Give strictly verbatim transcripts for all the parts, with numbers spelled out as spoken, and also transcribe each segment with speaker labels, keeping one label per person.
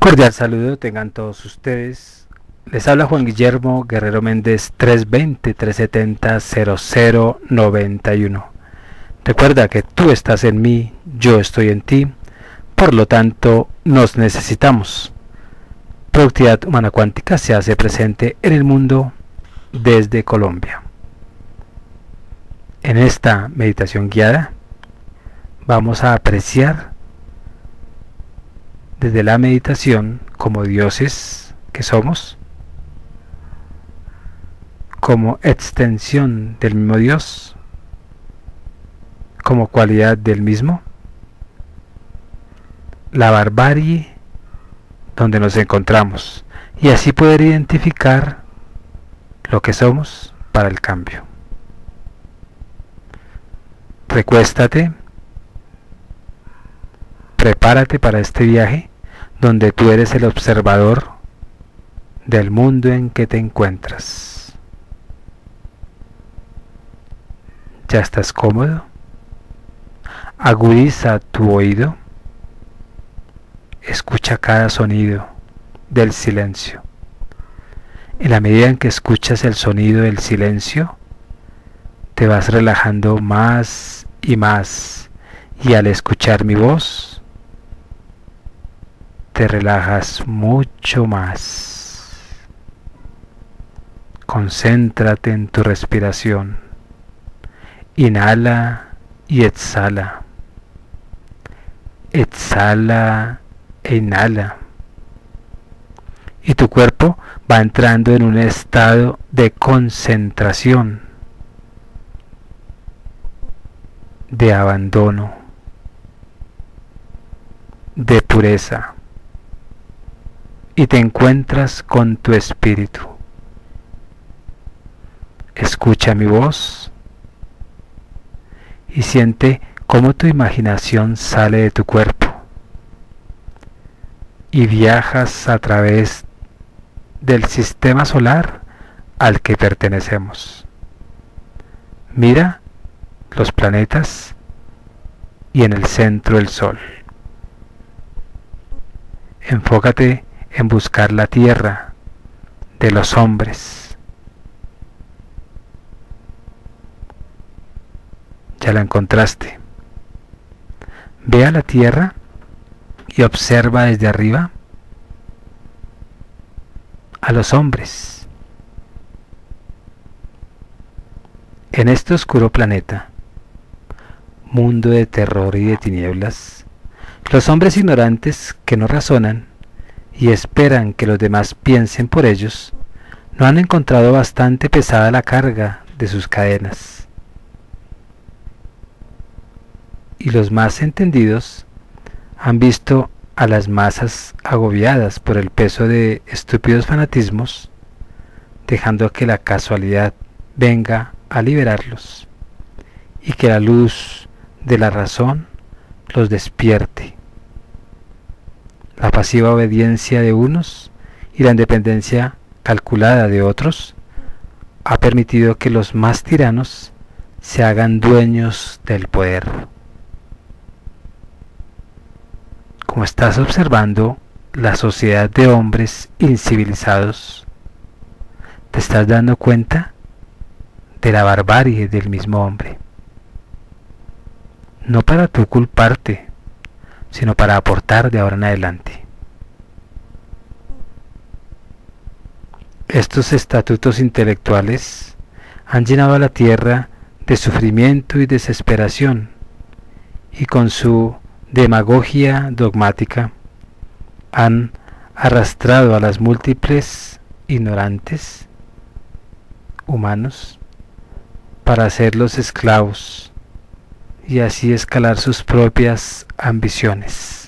Speaker 1: Cordial saludo tengan todos ustedes. Les habla Juan Guillermo Guerrero Méndez tres veinte, trescientos setenta, cero cero noventa y uno. Recuerda que tú estás en mí, yo estoy en ti, por lo tanto nos necesitamos. Productividad Humana Cuántica se hace presente en el mundo desde Colombia. En esta meditación guiada vamos a apreciar desde la meditación como dioses que somos, como extensión del mismo Dios, como cualidad del mismo, la barbarie donde nos encontramos, y así poder identificar lo que somos para el cambio. Recuéstate, prepárate para este viaje donde tú eres el observador del mundo en que te encuentras. ¿Ya estás cómodo? Agudiza tu oído. Escucha cada sonido del silencio. En la medida en que escuchas el sonido del silencio, te vas relajando más y más, y al escuchar mi voz, te relajas mucho más. Concéntrate en tu respiración. Inhala y exhala. Exhala e inhala. Y tu cuerpo va entrando en un estado de concentración, de abandono, de pureza. Y te encuentras con tu espíritu. Escucha mi voz y siente cómo tu imaginación sale de tu cuerpo y viajas a través del sistema solar al que pertenecemos. Mira los planetas y en el centro el Sol. Enfócate en buscar la tierra de los hombres. Ya la encontraste. Ve a la tierra y observa desde arriba a los hombres. En este oscuro planeta, mundo de terror y de tinieblas, los hombres ignorantes que no razonan y esperan que los demás piensen por ellos, no han encontrado bastante pesada la carga de sus cadenas. Y los más entendidos han visto a las masas agobiadas por el peso de estúpidos fanatismos, dejando que la casualidad venga a liberarlos y que la luz de la razón los despierte. La pasiva obediencia de unos y la independencia calculada de otros ha permitido que los más tiranos se hagan dueños del poder. Como estás observando la sociedad de hombres incivilizados, te estás dando cuenta de la barbarie del mismo hombre. No para tú culparte, sino para aportar de ahora en adelante. Estos estatutos intelectuales han llenado a la tierra de sufrimiento y desesperación, y con su demagogia dogmática han arrastrado a las múltiples ignorantes humanos para hacerlos esclavos y así escalar sus propias ambiciones.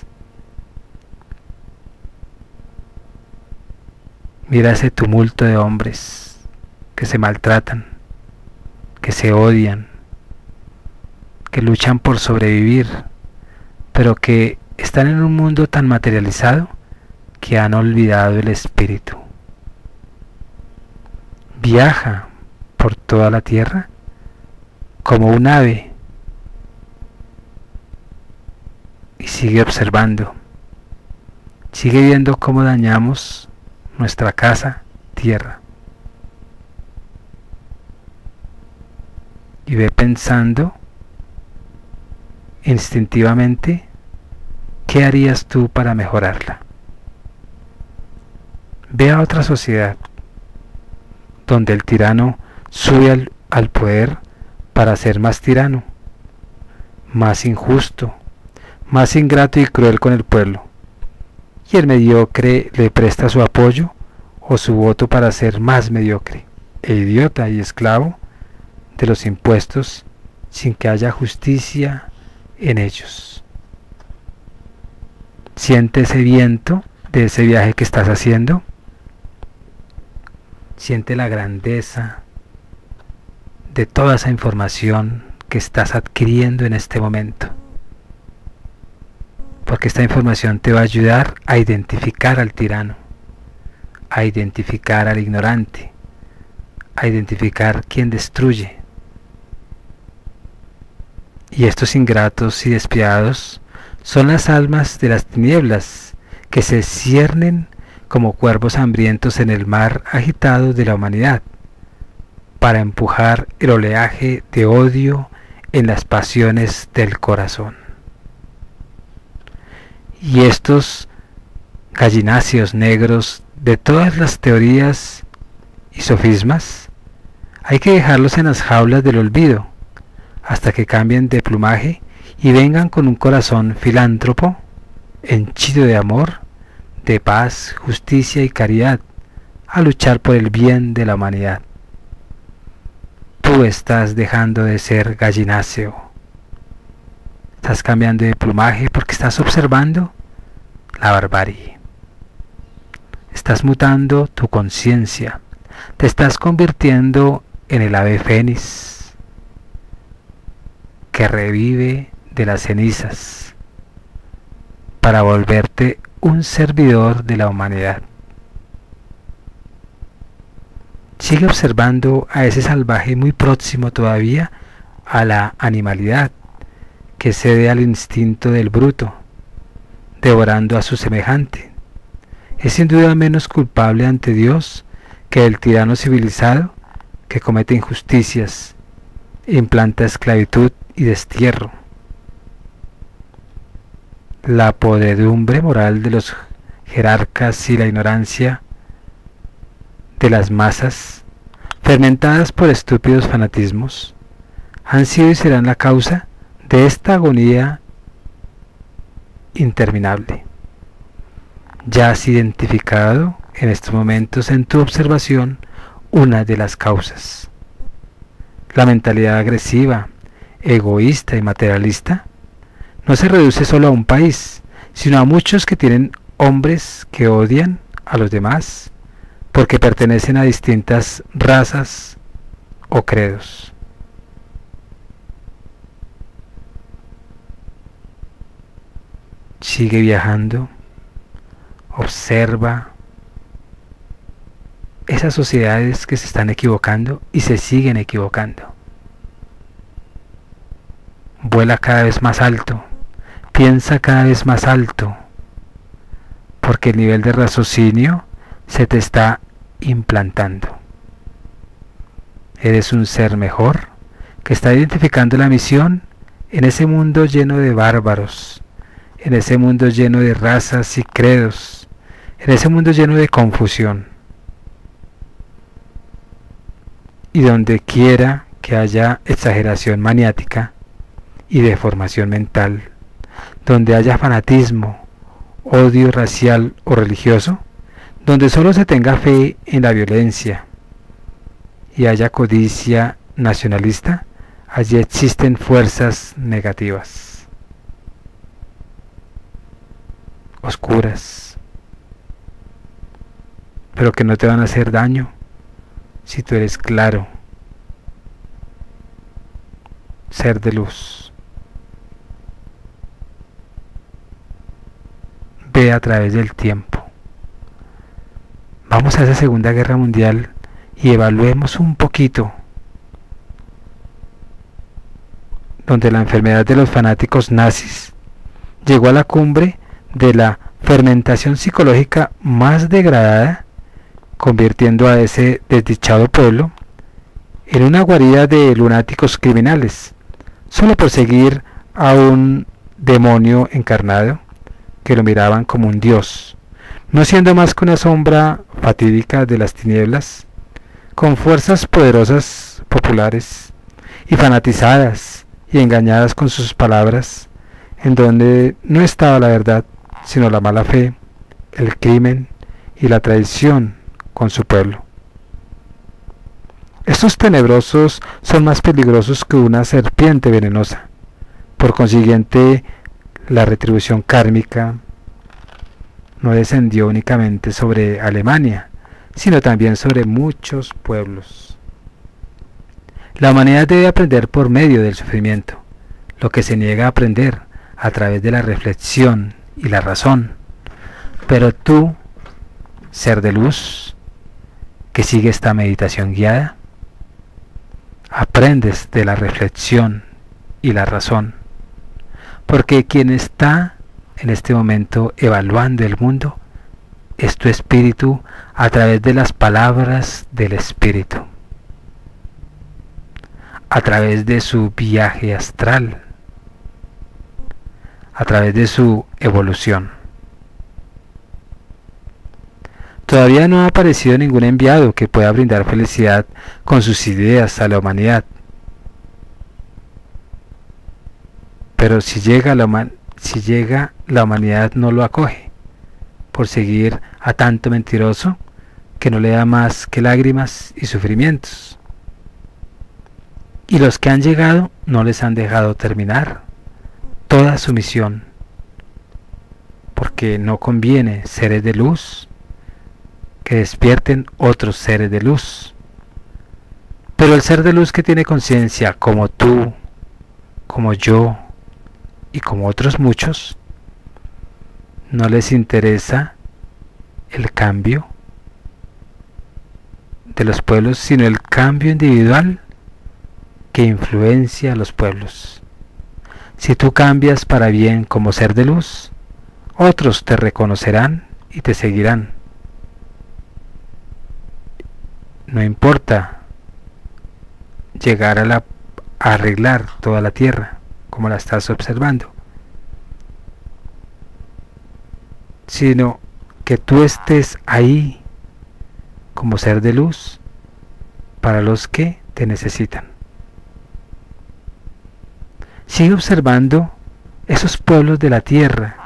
Speaker 1: Mira ese tumulto de hombres que se maltratan, que se odian, que luchan por sobrevivir, pero que están en un mundo tan materializado que han olvidado el espíritu. Viaja por toda la tierra como un ave y sigue observando Sigue viendo cómo dañamos nuestra casa, tierra. Y ve pensando instintivamente qué harías tú para mejorarla. Ve a otra sociedad donde el tirano sube al, al poder para ser más tirano, más injusto, más ingrato y cruel con el pueblo, y el mediocre le presta su apoyo o su voto para ser más mediocre e idiota y esclavo de los impuestos sin que haya justicia en ellos. Siente ese viento de ese viaje que estás haciendo. Siente la grandeza de toda esa información que estás adquiriendo en este momento. Porque esta información te va a ayudar a identificar al tirano, a identificar al ignorante, a identificar quién destruye. Y estos ingratos y despiadados son las almas de las tinieblas que se ciernen como cuervos hambrientos en el mar agitado de la humanidad, para empujar el oleaje de odio en las pasiones del corazón. Y estos gallináceos negros de todas las teorías y sofismas, hay que dejarlos en las jaulas del olvido, hasta que cambien de plumaje y vengan con un corazón filántropo, henchido de amor, de paz, justicia y caridad, a luchar por el bien de la humanidad. Tú estás dejando de ser gallináceo. Estás cambiando de plumaje porque estás observando la barbarie. Estás mutando tu conciencia. Te estás convirtiendo en el ave fénix que revive de las cenizas para volverte un servidor de la humanidad. Sigue observando a ese salvaje muy próximo todavía a la animalidad, que cede al instinto del bruto, devorando a su semejante. Es sin duda menos culpable ante Dios que el tirano civilizado que comete injusticias, implanta esclavitud y destierro. La podredumbre moral de los jerarcas y la ignorancia de las masas, fermentadas por estúpidos fanatismos, han sido y serán la causa de esta agonía interminable. Ya has identificado en estos momentos en tu observación una de las causas. La mentalidad agresiva, egoísta y materialista no se reduce solo a un país, sino a muchos que tienen hombres que odian a los demás porque pertenecen a distintas razas o credos. Sigue viajando, observa esas sociedades que se están equivocando y se siguen equivocando. Vuela cada vez más alto, piensa cada vez más alto, porque el nivel de raciocinio se te está implantando. Eres un ser mejor que está identificando la misión en ese mundo lleno de bárbaros, en ese mundo lleno de razas y credos, en ese mundo lleno de confusión. Y donde quiera que haya exageración maniática y deformación mental, donde haya fanatismo, odio racial o religioso, donde solo se tenga fe en la violencia y haya codicia nacionalista, allí existen fuerzas negativas, oscuras, pero que no te van a hacer daño si tú eres claro, ser de luz. Ve a través del tiempo. Vamos a esa Segunda Guerra Mundial y evaluemos un poquito, donde la enfermedad de los fanáticos nazis llegó a la cumbre de la fermentación psicológica más degradada, convirtiendo a ese desdichado pueblo en una guarida de lunáticos criminales, solo por seguir a un demonio encarnado que lo miraban como un dios, no siendo más que una sombra fatídica de las tinieblas, con fuerzas poderosas populares y fanatizadas y engañadas con sus palabras, en donde no estaba la verdad, sino la mala fe, el crimen y la traición con su pueblo. Estos tenebrosos son más peligrosos que una serpiente venenosa. Por consiguiente, la retribución kármica no descendió únicamente sobre Alemania, sino también sobre muchos pueblos. La humanidad debe aprender por medio del sufrimiento, lo que se niega a aprender a través de la reflexión y la razón. Pero tú, ser de luz, que sigue esta meditación guiada, aprendes de la reflexión y la razón, porque quien está en este momento evaluando el mundo es tu espíritu a través de las palabras del espíritu, a través de su viaje astral, a través de su evolución. Todavía no ha aparecido ningún enviado que pueda brindar felicidad con sus ideas a la humanidad. Pero si llega la, huma- si llega, la humanidad no lo acoge, por seguir a tanto mentiroso que no le da más que lágrimas y sufrimientos. Y los que han llegado no les han dejado terminar toda su misión, porque no conviene, seres de luz, que despierten otros seres de luz. Pero el ser de luz que tiene conciencia, como tú, como yo y como otros muchos, no les interesa el cambio de los pueblos, sino el cambio individual que influencia a los pueblos. Si tú cambias para bien como ser de luz, otros te reconocerán y te seguirán. No importa llegar a, la, a arreglar toda la tierra como la estás observando, sino que tú estés ahí como ser de luz para los que te necesitan. Sigue observando esos pueblos de la tierra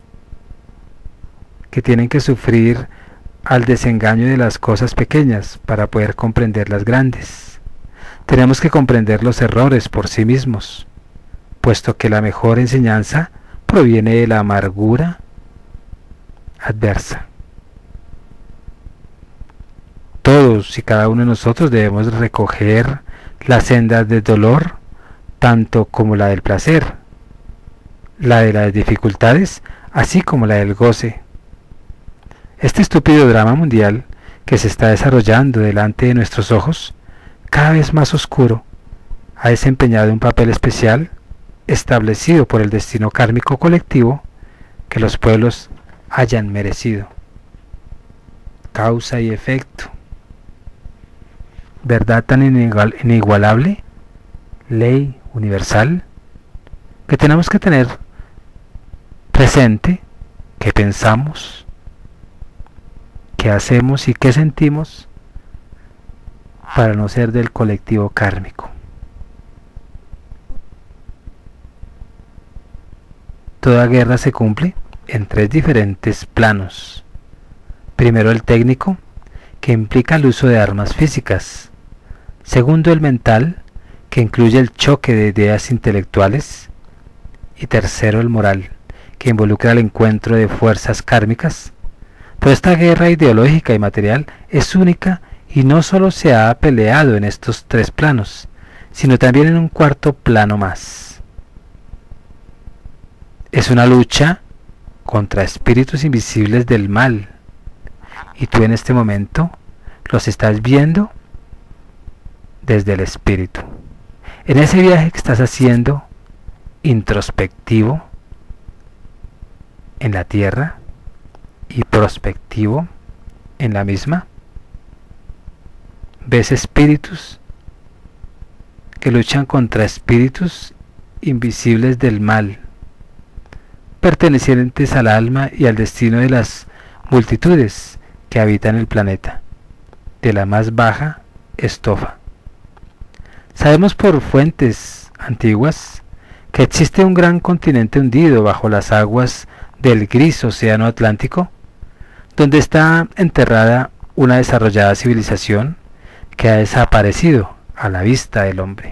Speaker 1: que tienen que sufrir al desengaño de las cosas pequeñas para poder comprender las grandes. Tenemos que comprender los errores por sí mismos, puesto que la mejor enseñanza proviene de la amargura adversa. Todos y cada uno de nosotros debemos recoger las sendas del dolor, tanto como la del placer, la de las dificultades, así como la del goce. Este estúpido drama mundial que se está desarrollando delante de nuestros ojos, cada vez más oscuro, ha desempeñado un papel especial establecido por el destino kármico colectivo que los pueblos hayan merecido. Causa y efecto. Verdad tan inigual, inigualable, ley universal, que tenemos que tener presente que pensamos, qué hacemos y qué sentimos para no ser del colectivo kármico. Toda guerra se cumple en tres diferentes planos. Primero, el técnico, que implica el uso de armas físicas. Segundo, el mental, que incluye el choque de ideas intelectuales. Y tercero, el moral, que involucra el encuentro de fuerzas kármicas. Pero esta guerra ideológica y material es única y no solo se ha peleado en estos tres planos, sino también en un cuarto plano más. Es una lucha contra espíritus invisibles del mal, y tú en este momento los estás viendo desde el espíritu. En ese viaje que estás haciendo introspectivo en la tierra, prospectivo en la misma. Ves espíritus que luchan contra espíritus invisibles del mal, pertenecientes al alma y al destino de las multitudes que habitan el planeta, de la más baja estofa. Sabemos por fuentes antiguas que existe un gran continente hundido bajo las aguas del gris océano Atlántico, donde está enterrada una desarrollada civilización que ha desaparecido a la vista del hombre.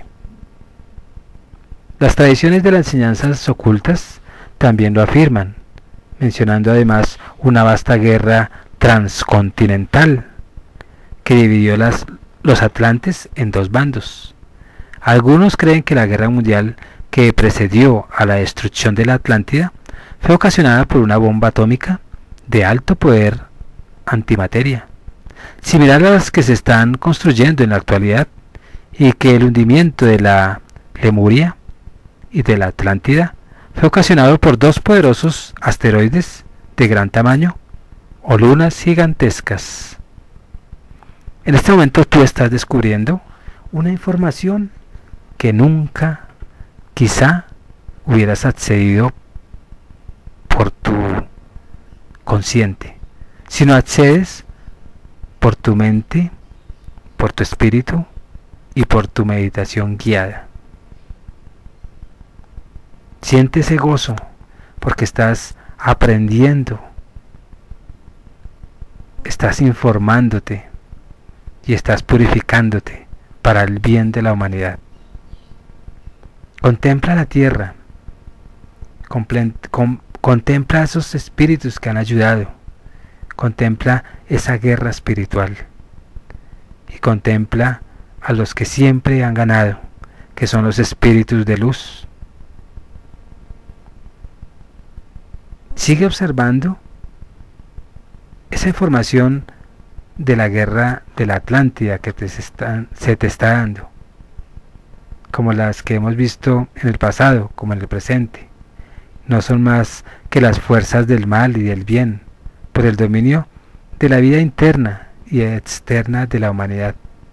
Speaker 1: Las tradiciones de las enseñanzas ocultas también lo afirman, mencionando además una vasta guerra transcontinental que dividió las, los Atlantes en dos bandos. Algunos creen que la guerra mundial que precedió a la destrucción de la Atlántida fue ocasionada por una bomba atómica de alto poder antimateria, similar a las que se están construyendo en la actualidad, y que el hundimiento de la Lemuria y de la Atlántida fue ocasionado por dos poderosos asteroides de gran tamaño o lunas gigantescas. En este momento tú estás descubriendo una información que nunca, quizá, hubieras accedido por tu consciente, sino accedes por tu mente, por tu espíritu y por tu meditación guiada. Siente ese gozo porque estás aprendiendo, estás informándote y estás purificándote para el bien de la humanidad. Contempla la tierra, contempla esos espíritus que han ayudado, contempla esa guerra espiritual y contempla a los que siempre han ganado, que son los espíritus de luz. Sigue observando esa información de la guerra de la Atlántida que te están, se te está dando, como las que hemos visto en el pasado, como en el presente. No son más que las fuerzas del mal y del bien, por el dominio de la vida interna y externa de la humanidad.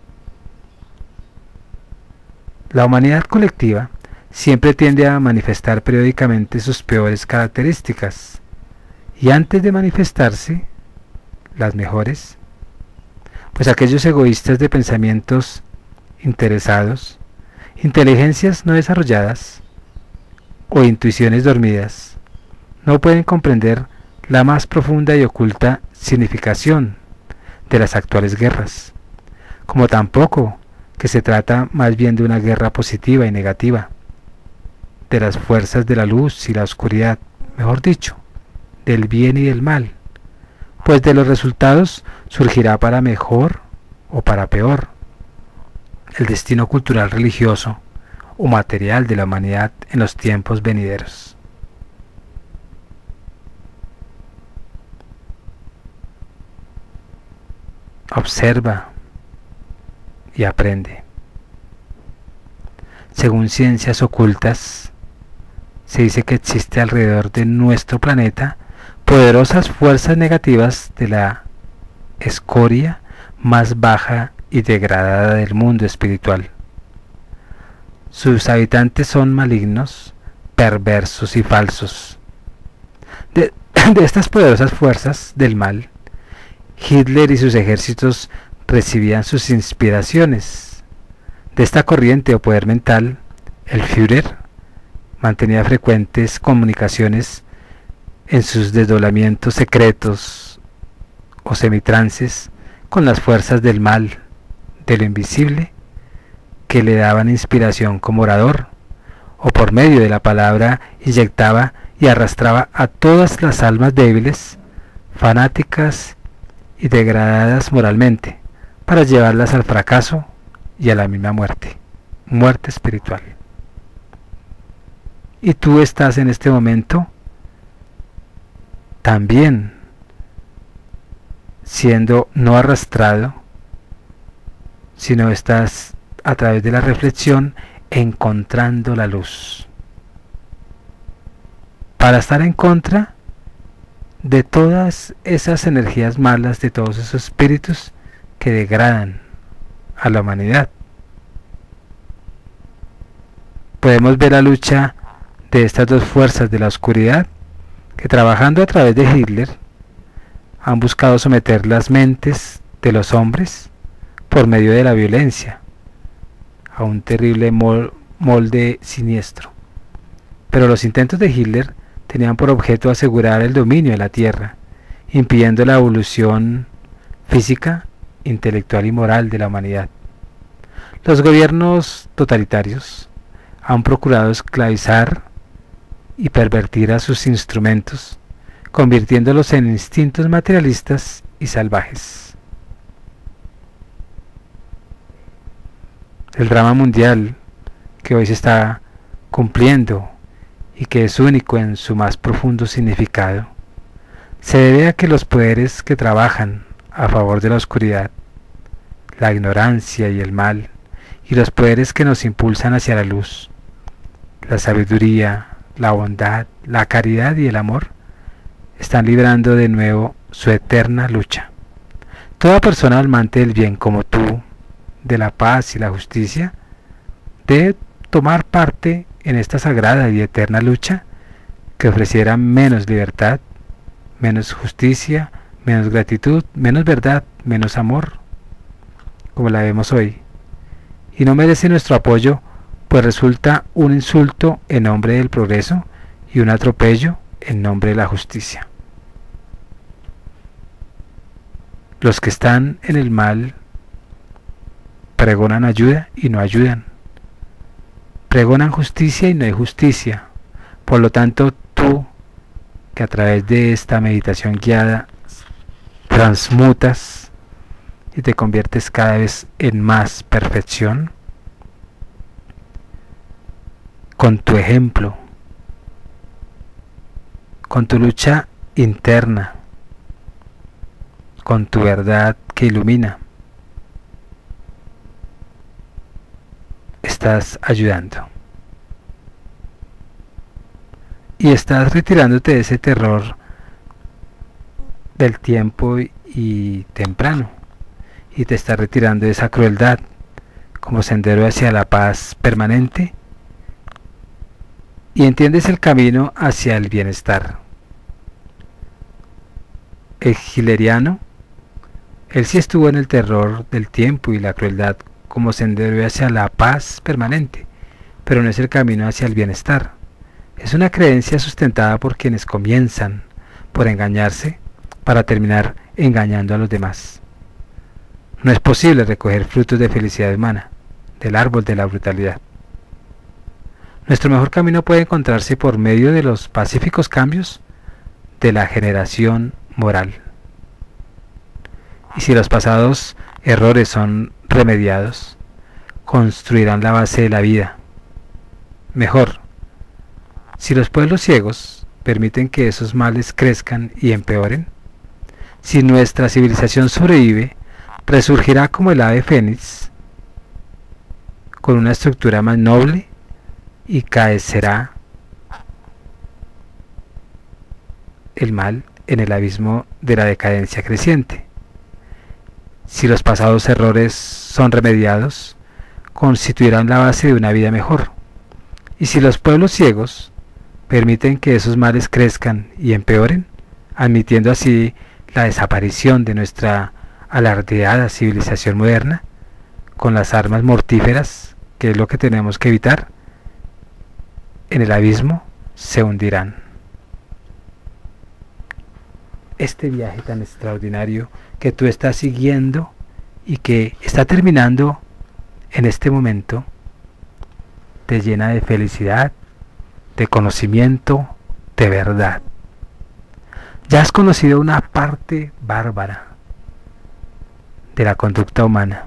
Speaker 1: La humanidad colectiva siempre tiende a manifestar periódicamente sus peores características, y antes de manifestarse las mejores, pues aquellos egoístas de pensamientos interesados, inteligencias no desarrolladas o intuiciones dormidas, no pueden comprender la más profunda y oculta significación de las actuales guerras, como tampoco que se trata más bien de una guerra positiva y negativa, de las fuerzas de la luz y la oscuridad, mejor dicho, del bien y del mal, pues de los resultados surgirá para mejor o para peor el destino cultural, religioso o material de la humanidad en los tiempos venideros. Observa y aprende. Según ciencias ocultas, se dice que existe alrededor de nuestro planeta poderosas fuerzas negativas de la escoria más baja y degradada del mundo espiritual. Sus habitantes son malignos, perversos y falsos. De, de estas poderosas fuerzas del mal, Hitler y sus ejércitos recibían sus inspiraciones. De esta corriente o poder mental, el Führer mantenía frecuentes comunicaciones en sus desdoblamientos secretos o semitrances con las fuerzas del mal, de lo invisible, que le daban inspiración como orador, o por medio de la palabra inyectaba y arrastraba a todas las almas débiles, fanáticas y degradadas moralmente, para llevarlas al fracaso y a la misma muerte, muerte espiritual. Y tú estás en este momento también siendo no arrastrado, sino estás a través de la reflexión encontrando la luz. Para estar en contra de todas esas energías malas, de todos esos espíritus que degradan a la humanidad. Podemos ver la lucha de estas dos fuerzas de la oscuridad que, trabajando a través de Hitler, han buscado someter las mentes de los hombres por medio de la violencia a un terrible molde siniestro. Pero los intentos de Hitler tenían por objeto asegurar el dominio de la Tierra, impidiendo la evolución física, intelectual y moral de la humanidad. Los gobiernos totalitarios han procurado esclavizar y pervertir a sus instrumentos, convirtiéndolos en instintos materialistas y salvajes. El drama mundial que hoy se está cumpliendo y que es único en su más profundo significado, se debe a que los poderes que trabajan a favor de la oscuridad, la ignorancia y el mal, y los poderes que nos impulsan hacia la luz, la sabiduría, la bondad, la caridad y el amor, están librando de nuevo su eterna lucha. Toda persona amante del bien como tú, de la paz y la justicia, debe tomar parte en esta sagrada y eterna lucha que ofreciera menos libertad, menos justicia, menos gratitud, menos verdad, menos amor, como la vemos hoy. Y no merece nuestro apoyo, pues resulta un insulto en nombre del progreso y un atropello en nombre de la justicia. Los que están en el mal pregonan ayuda y no ayudan. Pregonan justicia y no hay justicia. Por lo tanto, tú, que a través de esta meditación guiada transmutas y te conviertes cada vez en más perfección, con tu ejemplo, con tu lucha interna, con tu verdad que ilumina, estás ayudando y estás retirándote de ese terror del tiempo y temprano, y te estás retirando de esa crueldad como sendero hacia la paz permanente, y entiendes el camino hacia el bienestar. El hitleriano, él sí estuvo en el terror del tiempo y la crueldad como sendero hacia la paz permanente, pero no es el camino hacia el bienestar. Es una creencia sustentada por quienes comienzan por engañarse para terminar engañando a los demás. No es posible recoger frutos de felicidad humana del árbol de la brutalidad. Nuestro mejor camino puede encontrarse por medio de los pacíficos cambios de la generación moral. Y si los pasados errores son remediados, construirán la base de la vida. Mejor, si los pueblos ciegos permiten que esos males crezcan y empeoren, si nuestra civilización sobrevive, resurgirá como el ave fénix, con una estructura más noble, y caecerá el mal en el abismo de la decadencia creciente. Si los pasados errores son remediados, constituirán la base de una vida mejor. Y si los pueblos ciegos permiten que esos males crezcan y empeoren, admitiendo así la desaparición de nuestra alardeada civilización moderna, con las armas mortíferas, que es lo que tenemos que evitar, en el abismo se hundirán. Este viaje tan extraordinario que tú estás siguiendo y que está terminando en este momento, te llena de felicidad, de conocimiento, de verdad. Ya has conocido una parte bárbara de la conducta humana.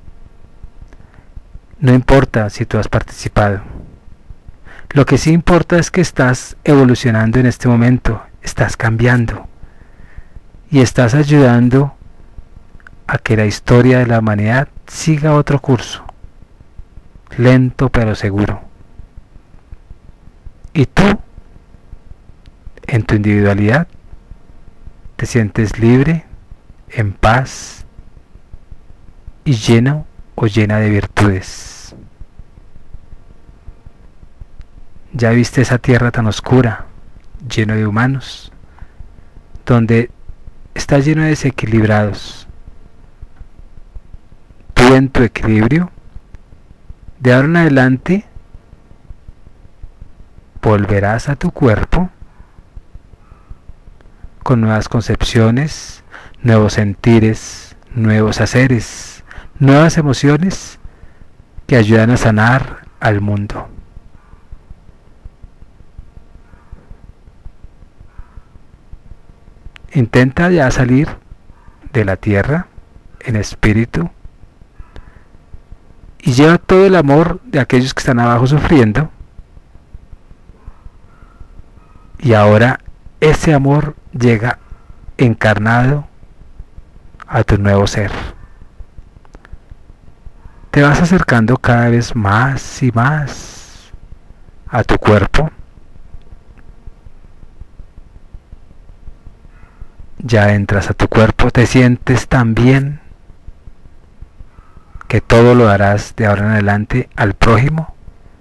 Speaker 1: No importa si tú has participado. Lo que sí importa es que estás evolucionando en este momento, estás cambiando y estás ayudando a que la historia de la humanidad siga otro curso, lento pero seguro. Y tú, en tu individualidad, Te sientes libre, en paz y lleno o llena de virtudes. Ya viste esa tierra tan oscura, lleno de humanos, donde está lleno de desequilibrados. Tú en tu equilibrio, de ahora en adelante, volverás a tu cuerpo con nuevas concepciones, nuevos sentires, nuevos haceres, nuevas emociones que ayudan a sanar al mundo. Intenta ya salir de la tierra en espíritu y lleva todo el amor de aquellos que están abajo sufriendo, y ahora ese amor llega encarnado a tu nuevo ser. Te vas acercando cada vez más y más a tu cuerpo. Ya entras a tu cuerpo, te sientes tan bien que todo lo darás de ahora en adelante al prójimo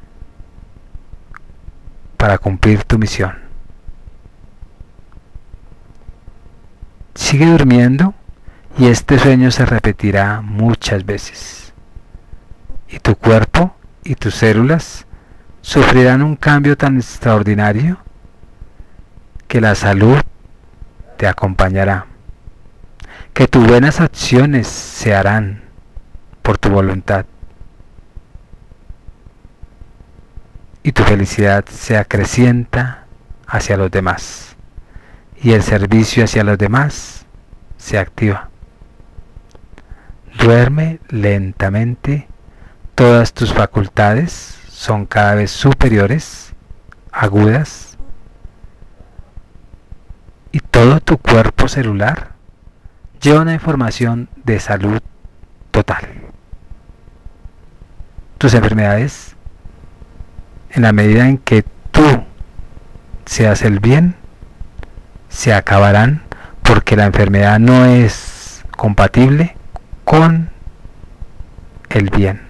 Speaker 1: para cumplir tu misión. Sigue durmiendo y este sueño se repetirá muchas veces. Y tu cuerpo y tus células sufrirán un cambio tan extraordinario que la salud te acompañará, que tus buenas acciones se harán por tu voluntad y tu felicidad se acrecienta hacia los demás y el servicio hacia los demás se activa. Duerme lentamente, todas tus facultades son cada vez superiores, agudas, y todo tu cuerpo celular lleva una información de salud total. Tus enfermedades, en la medida en que tú seas el bien, se acabarán, porque la enfermedad no es compatible con el bien.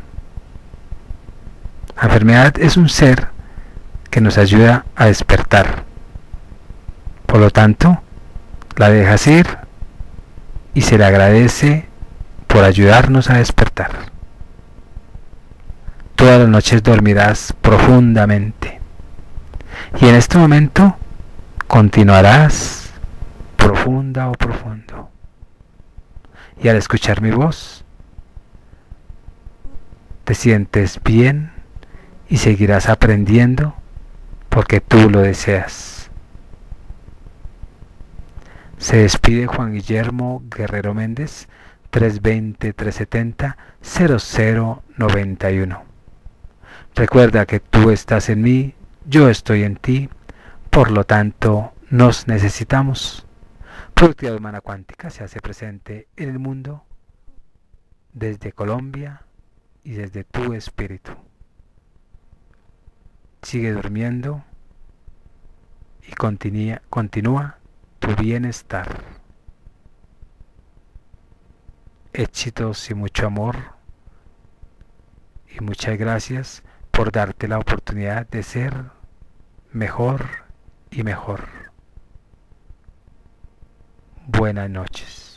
Speaker 1: La enfermedad es un ser que nos ayuda a despertar. Por lo tanto, la dejas ir y se le agradece por ayudarnos a despertar. Todas las noches dormirás profundamente y en este momento continuarás profunda o profundo. Y al escuchar mi voz, te sientes bien y seguirás aprendiendo porque tú lo deseas. Se despide Juan Guillermo Guerrero Méndez, tres veinte, trescientos setenta, cero cero noventa y uno. Recuerda que tú estás en mí, yo estoy en ti, por lo tanto nos necesitamos. Productividad Humana Cuántica se hace presente en el mundo desde Colombia y desde tu espíritu. Sigue durmiendo y continúa, continúa tu bienestar. Éxitos y mucho amor y muchas gracias por darte la oportunidad de ser mejor y mejor. Buenas noches.